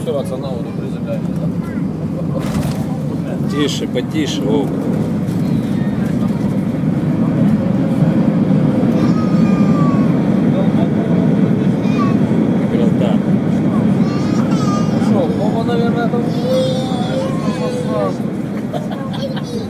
опираться на воду приземляется. Тише, потише, Вовк. Красота. Ну что, Вова, наверное, там...